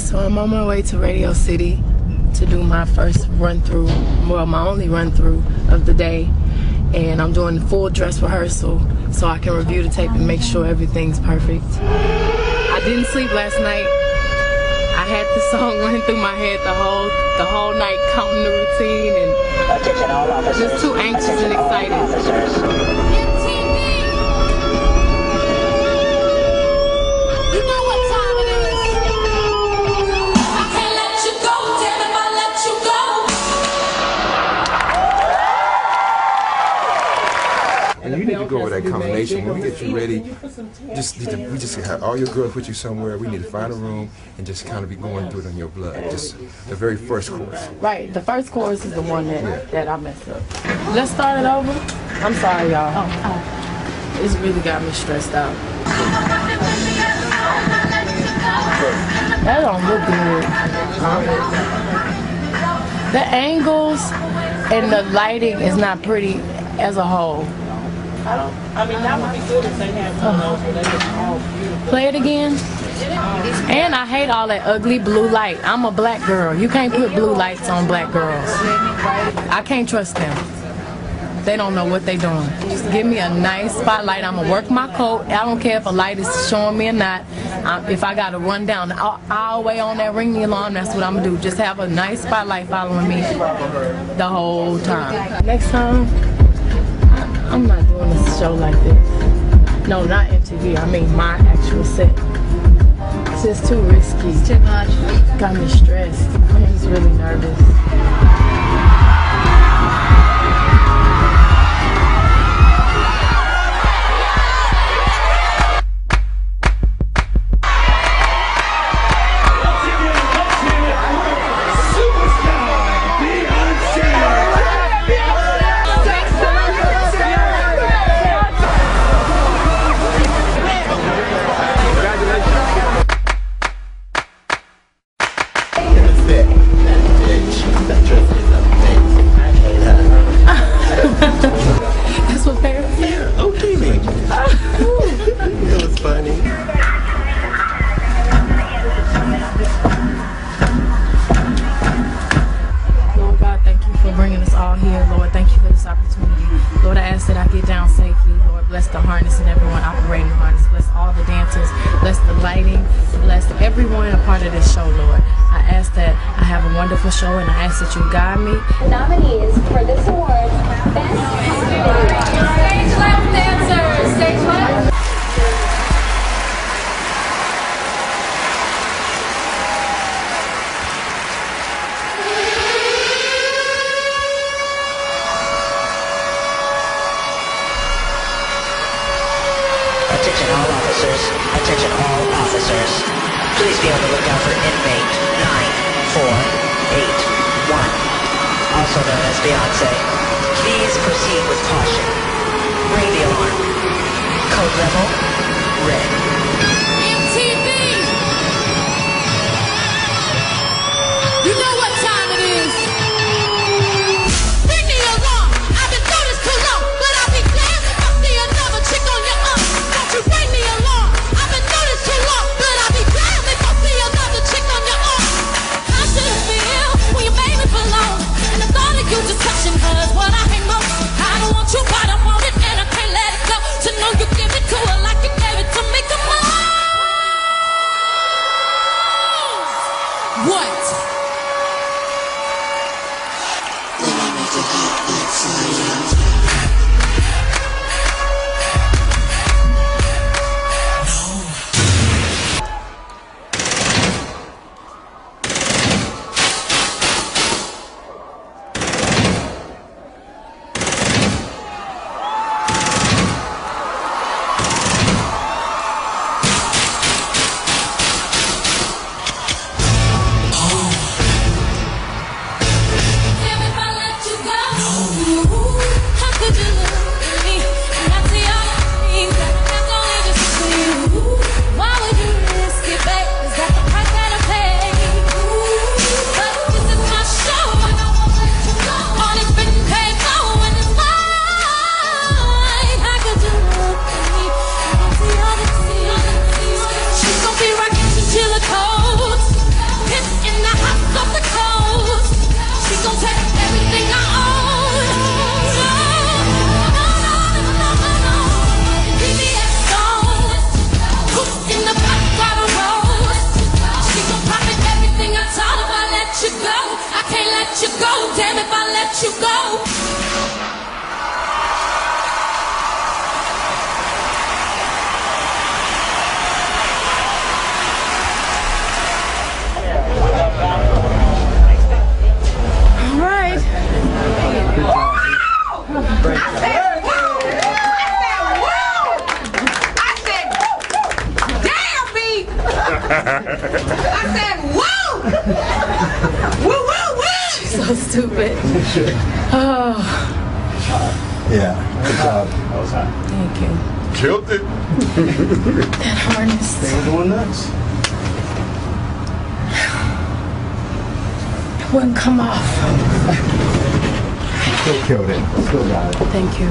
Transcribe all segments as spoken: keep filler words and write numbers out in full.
So I'm on my way to Radio City to do my first run through, well, my only run through of the day. And I'm doing the full dress rehearsal so I can review the tape and make sure everything's perfect. I didn't sleep last night. I had the song running through my head the whole the whole night, counting the routine, and just too anxious and excited. And you need to go with that combination. When we get you ready, just need to, we just have all your girls with you somewhere. We need to find a room and just kind of be going through it on your blood. Just the very first chorus. Right, the first chorus is the one that, yeah. that I messed up. Let's start it over. I'm sorry, y'all. Oh, oh. It's really got me stressed out. That don't look good. Um, the angles and the lighting is not pretty as a whole. I don't, I mean, that would be good if they had some of those where they were all beautiful. Play it again. And I hate all that ugly blue light. I'm a black girl. You can't put blue lights on black girls. I can't trust them. They don't know what they're doing. Just give me a nice spotlight. I'm going to work my coat. I don't care if a light is showing me or not. Um, if I got to run down the aisle way on that, ring the alarm, that's what I'm going to do. Just have a nice spotlight following me the whole time. Next time, I'm not doing a show like this. No, not M T V. I mean my actual set. It's just too risky. It's too much. Got me stressed. I'm just really nervous. Bless the harness and everyone operating the harness. Bless all the dancers. Bless the lighting. Bless everyone a part of this show, Lord. I ask that I have a wonderful show and I ask that you guide me. Nominees for this award, Best Stage Left Dancers. Stage Left. Attention all officers, attention all officers. Please be on the lookout for inmate nine four eight one, also known as Beyonce. Please proceed with caution. Ring the alarm. Code level, red. M T V! You know what time it is. Ring the alarm. I've been doing this too long, but I'll be glad if I see another chick on your arm. Don't you ring the alarm. I've been doing this too long, but I'll be glad if I see another chick on your arm. How should it feel when you made me belong? And the thought of you just touching her is what I hate most. I don't want you, but I want it, and I can't let it go. To know you give it to her like you I said, whoa! Woo, woo, woo! So stupid. Oh, Yeah, good job. thank you. Killed it. That harness. They were going nuts. It wouldn't come off. Still killed it. Still got it. Thank you.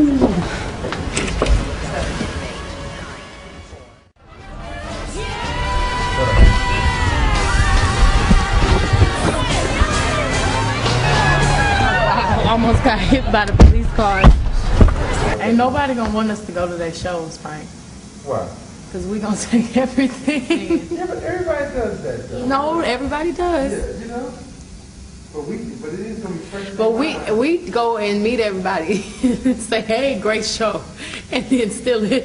I almost got hit by the police car. Ain't nobody gonna want us to go to their shows, Frank. Why? Cause we gonna take everything. Yeah, but everybody does that, though. No, everybody does. Yeah, you know. But we, but it is gonna be fresh. But we we go and meet everybody and say, hey, great show, and then still it.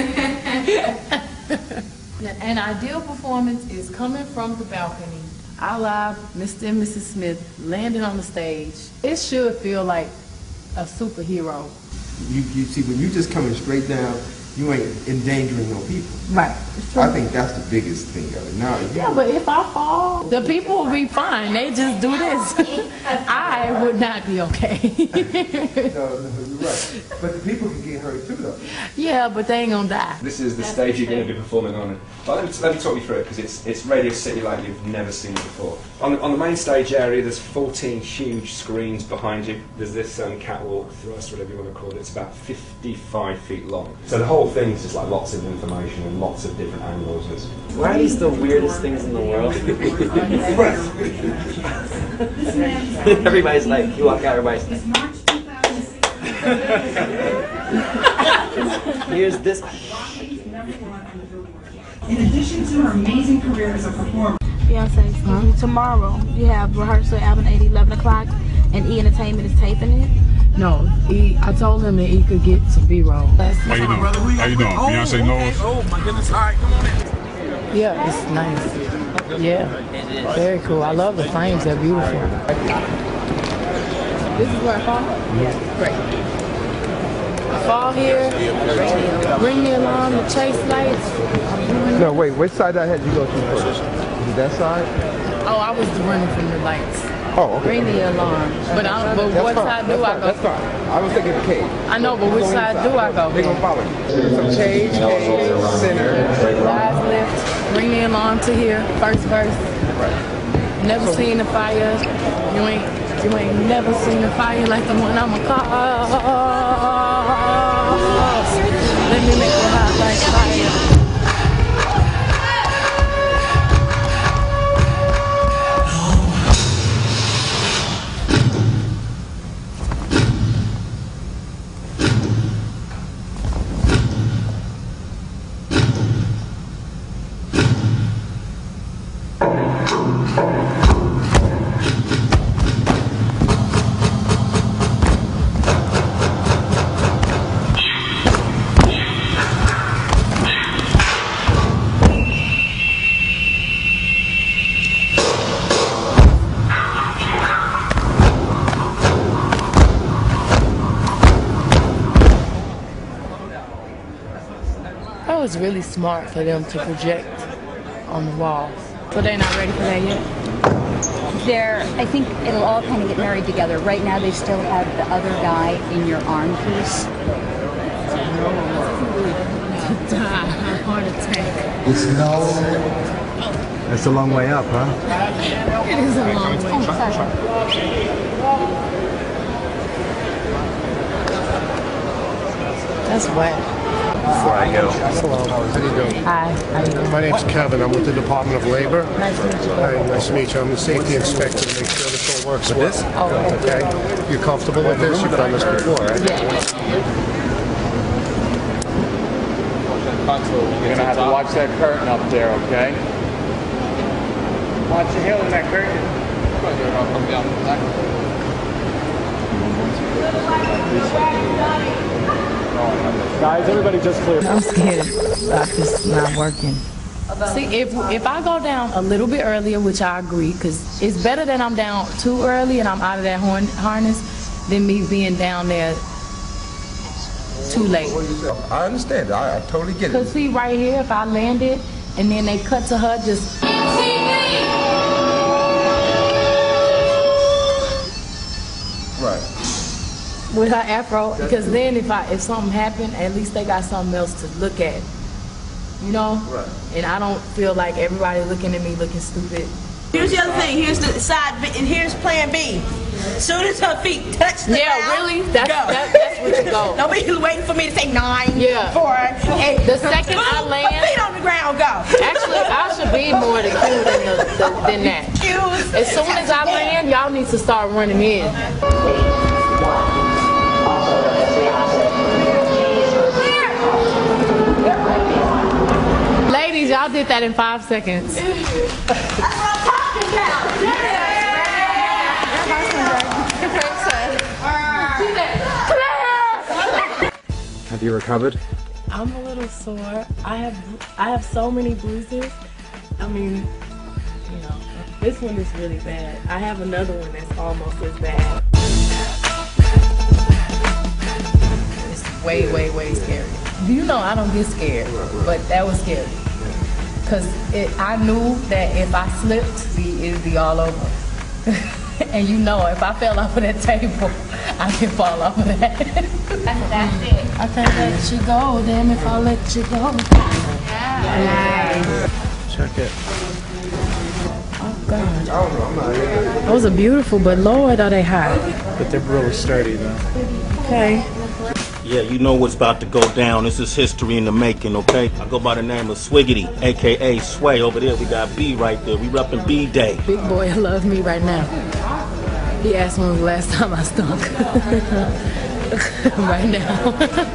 An ideal performance is coming from the balcony, a la Mister and Missus Smith, landing on the stage. It should feel like a superhero. You, you see, when you just coming straight down, you ain't endangering no people. Right. I think that's the biggest thing of it. Now, if you Yeah, but if I fall, the people will be fine. They just do this. I would not be okay. no, no, you're right. But the people can get hurt too, though. Yeah, but they ain't gonna die. This is the stage you're going to be performing on. But let me, let me talk you through it because it's, it's Radio City like you've never seen it before. On the, on the main stage area, there's fourteen huge screens behind you. There's this um, catwalk, thrust, whatever you want to call it. It's about fifty-five feet long. So the whole thing is just like lots of information and lots of different angles. It's Why are these the weirdest things in the world? Everybody's like, you walk out, everybody's like, here's this. In addition to her amazing career as a performer. Beyonce, excuse me, tomorrow you have rehearsal at Alvin eight, eleven o'clock, and E Entertainment is taping it. No, he, I told him that he could get some B-roll. How you doing? How you doing? Beyonce knows. Oh my goodness! All right, come on in. Yeah, it's nice. Yeah, very cool. I love the frames. They're beautiful. This is where I fall? Yeah. Great. I fall here, ring the alarm, the chase lights. No, wait. Which side I had you go to first? Is it that side? Oh, I was running from the lights. Oh, okay. Ring the alarm. But, I, but what fine. side do That's I fine. go? That's fine. I was thinking the cage. I know, but which side do I go? They're gonna follow you. So cage, cage, center. Guys lift, ring the alarm to here, first verse. Never seen a fire. You ain't, you ain't never seen a fire like the one I'ma cause. Let me make it hot like fire. That was really smart for them to project on the walls. But they're not ready for that yet? They're, I think it'll all kind of get married together. Right now they still have the other guy in your arm piece. Heart attack. It's no. That's a long way up, huh? It is a long way. Oh, sorry. That's wet. Before I go. Hello. How you doing? Hi. How you doing? My name's Kevin. I'm with the Department of Labor. Nice to meet you. Hi, nice to meet you. I'm the safety inspector to make sure this all works well. Oh, Okay. You're comfortable with this? You've done this before, right? yeah. You're gonna have to watch that curtain up there, okay? Watch the heel in that curtain. Guys, everybody just clear. I'm scared about this not working. See, if if I go down a little bit earlier, which I agree, because it's better that I'm down too early and I'm out of that horn, harness than me being down there too late. I understand. I, I totally get Because it. see, right here, if I landed and then they cut to her just Right. with her afro, because then if I if something happened, at least they got something else to look at, you know. Right. And I don't feel like everybody looking at me looking stupid. Here's the other thing. Here's the side, B, and here's Plan B. Soon as her feet touch the Yeah, ground, really? That's- go. that- that's what you go. Don't be waiting for me to say nine, Yeah. four, eight. The second Boom, I land- her feet on the ground, go. Actually, I should be more the cue than, the, the, than that. Cues. As soon as I land, y'all need to start running in. Ladies, y'all did that in five seconds. That's what I'm talking about. Have you recovered? I'm a little sore. I have I have so many bruises. I mean, you know, this one is really bad. I have another one that's almost as bad. It's way, way, way scary. You know I don't get scared, but that was scary. Cause it, I knew that if I slipped, it'd be all over. And you know, if I fell off of that table, I can fall off of that. That's, that's it. I can't let you go. Damn, if I let you go. Yeah. Check it. Oh God. Those are beautiful, but Lord, are they hot? But they're really sturdy though. Okay. Yeah, you know what's about to go down. This is history in the making, okay? I go by the name of Swiggity, a k a. Sway. Over there, we got B right there. We repping B-Day. Big boy loves me right now. He asked when was the last time I stunk. Right now.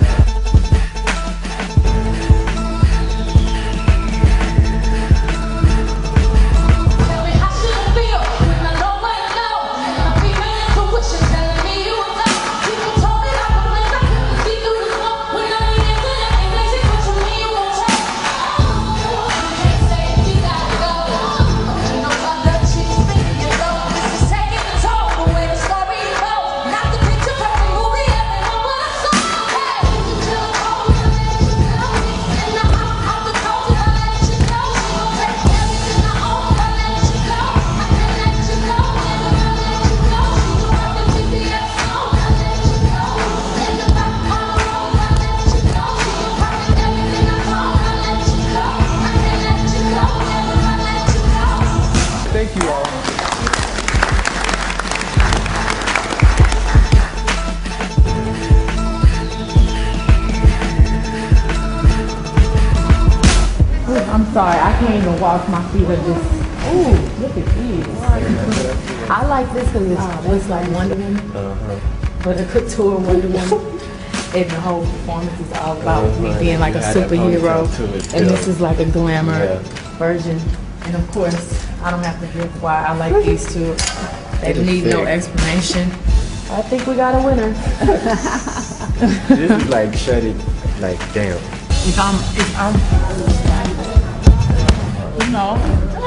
Thank you all. Ooh, I'm sorry, I can't even walk. My feet are just. Ooh, look at these. I like this because it's, it's like Wonder Woman, Uh-huh. but a couture Wonder Woman. And the whole performance is all about Oh, me right. being like a You had that superhero. ponytail too, it's And dope. this is like a glamour Yeah. version. And of course, I don't have to give why I like these two. They It is need no thick. explanation. I think we got a winner. This is like shredded, like damn. If I'm, if I'm, you know.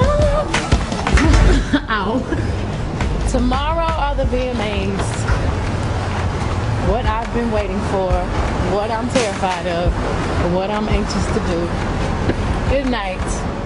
Ow. Tomorrow are the V M As. What I've been waiting for, what I'm terrified of, what I'm anxious to do. Good night.